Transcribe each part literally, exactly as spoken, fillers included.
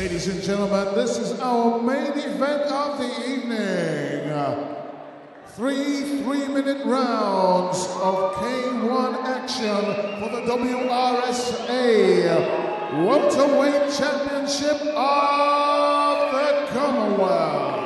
Ladies and gentlemen, this is our main event of the evening. Three three-minute rounds of K one action for the W R S A Welterweight Championship of the Commonwealth.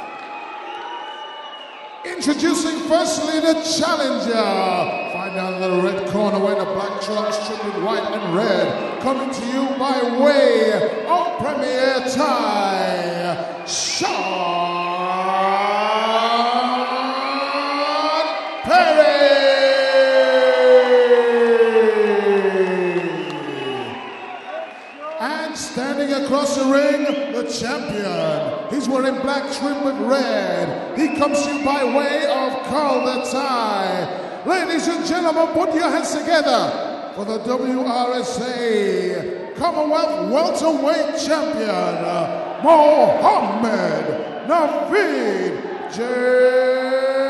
Introducing firstly the challenger. Find out in the red corner where the black trunks trimmed with white and red. Coming to you by way of Premier Thai, Sean Perry. And standing across the ring, the champion. He's wearing black trimmed with red. He comes to you by way of Carl the Thai. Ladies and gentlemen, put your hands together for the W R S A Commonwealth Welterweight Champion, Mohammed Naveed J.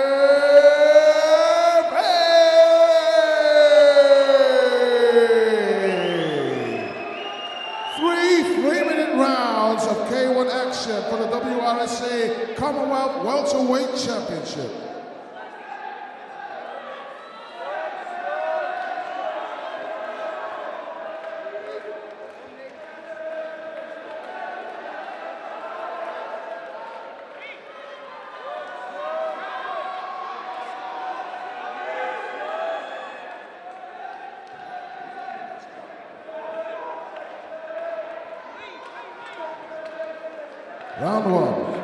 Rounds of K one action for the W R S A Commonwealth Welterweight Championship. Round one.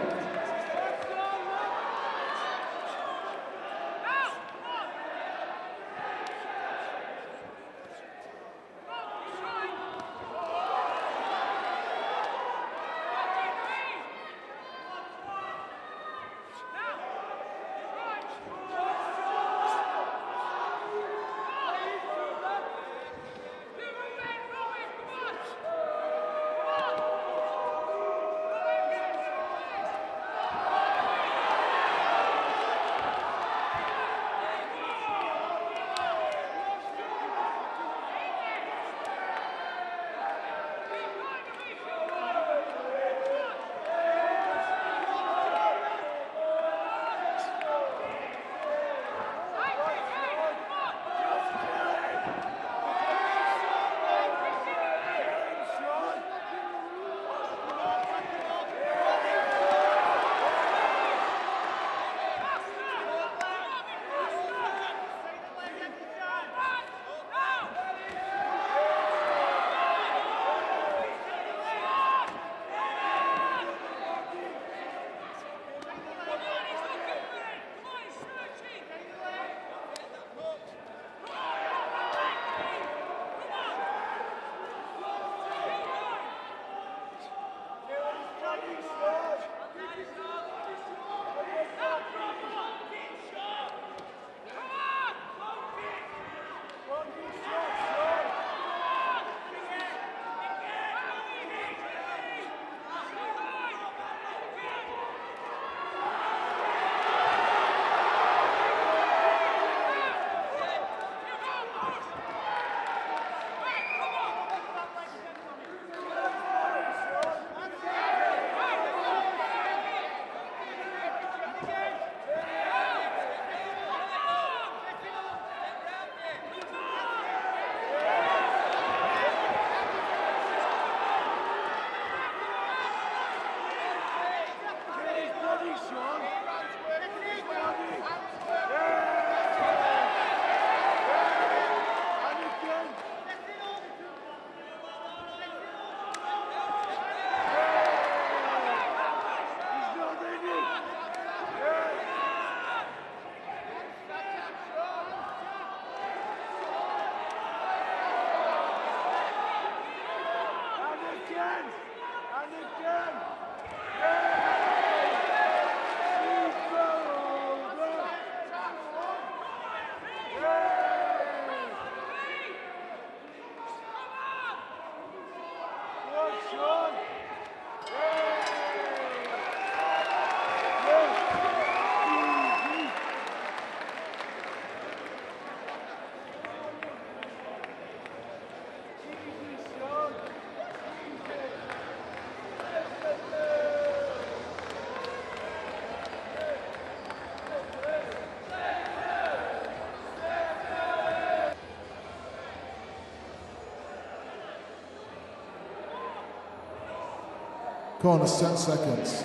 Corners, ten seconds.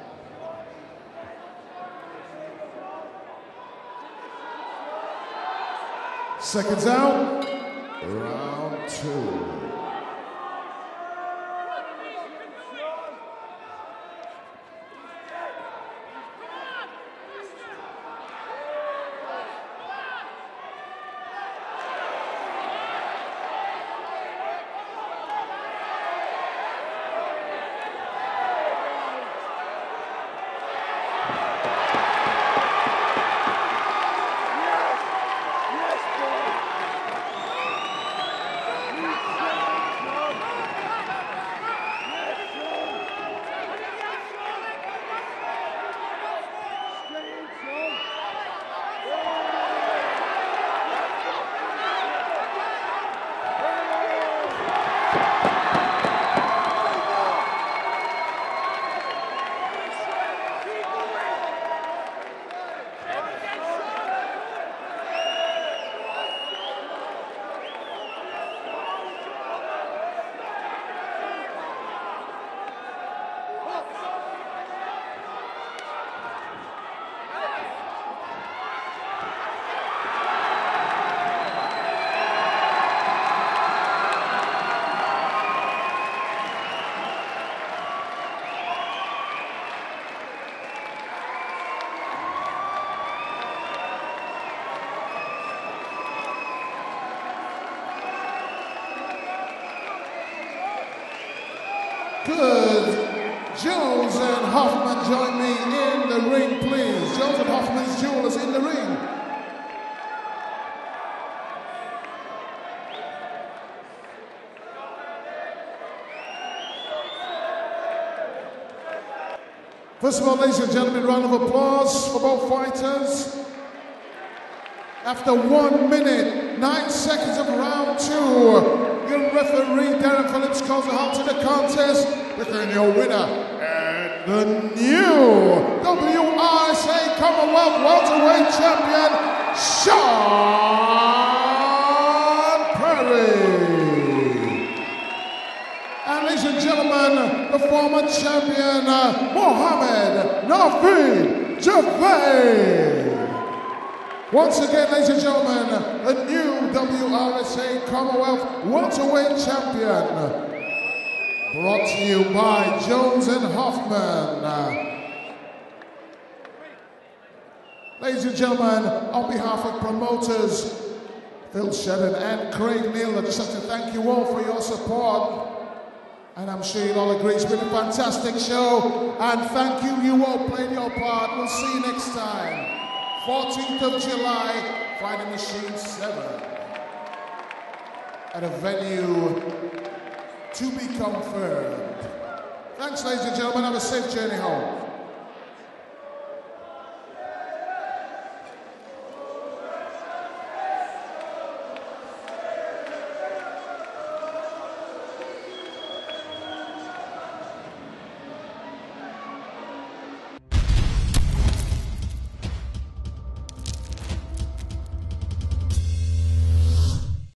Seconds out. Round two. Could Jones and Hoffman join me in the ring, please? Jones and Hoffman's jewelers in the ring. First of all, ladies and gentlemen, round of applause for both fighters. After one minute, nine seconds of round two, your referee, Darren Phillips, calls a halt to the contest, declaring your winner and the new W R S A Commonwealth Welterweight Champion, Sean Perry. And ladies and gentlemen, the former champion, uh, Mohammed Nafeed Javed. Once again, ladies and gentlemen, the new W R S A Commonwealth Welterweight Champion. Brought to you by Jones and Hoffman. Ladies and gentlemen, on behalf of promoters Phil Shedden and Craig Neal, I just have to thank you all for your support. And I'm sure you'll all agree it's been a fantastic show. And thank you, you all played your part. We'll see you next time. fourteenth of July, Fighting Machine seven. At a venue to be confirmed. Thanks, ladies and gentlemen. Have a safe journey home.